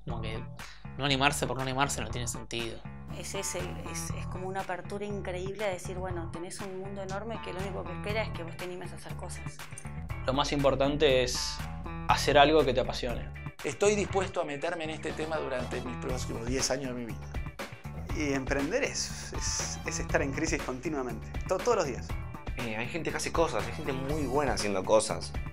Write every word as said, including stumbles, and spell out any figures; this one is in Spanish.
Como que no animarse por no animarse no tiene sentido. Es, ese, es, es como una apertura increíble a decir, bueno, tenés un mundo enorme que lo único que espera es que vos te animes a hacer cosas. Lo más importante es hacer algo que te apasione. Estoy dispuesto a meterme en este tema durante mis próximos diez años de mi vida. Y emprender es, es, es estar en crisis continuamente, to- todos los días. Eh, hay gente que hace cosas, hay gente muy buena haciendo cosas.